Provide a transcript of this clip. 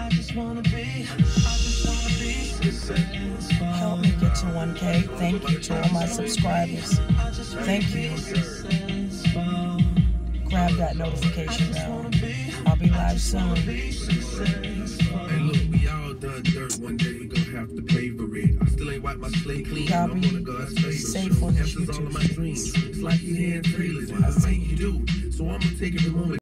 Help me get to 1K. Thank you to all my subscribers. Thank you. Grab that notification bell. I'll be live soon. Hey, look, we all done dirt. One day we gonna have to pay for it. I still ain't wiped my slate clean. Y'all be safe on this All of my YouTube. dreams. It's like you had trailers. I think you do. So I'm gonna take every moment.